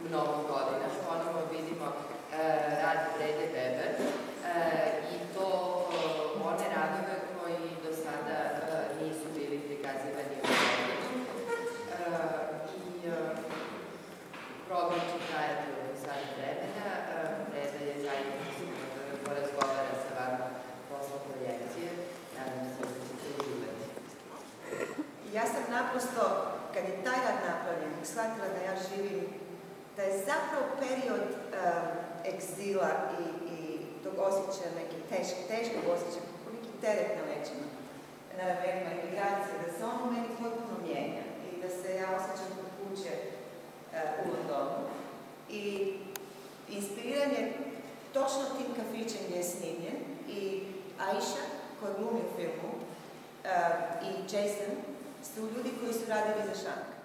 mnogo godina. Ponovo vidimo rad Brede Weber i to one radove koji do sada nisu bili prikazivani u Beogradu. I program će trajati od sada vremena. Breda je zajedno porazgovara sa vama posle projekcije. Nadam se da ćete uživati. Ja sam naprosto, kad je taj rad napravljen, shvatila da ja živim, da je zapravo period egzila i tog osjećaja, nekih teškog osjećaja, kako neki teret na leđima, na ramenima emigracije, da se on u meni potpuno mijenja i da se ja osjećam kod kuće u Londonu. I inspiriran je točno tim kafićem gdje je snimljen i Aisha, koja glumi u filmu, i Jason su ljudi koji su radili za Šank.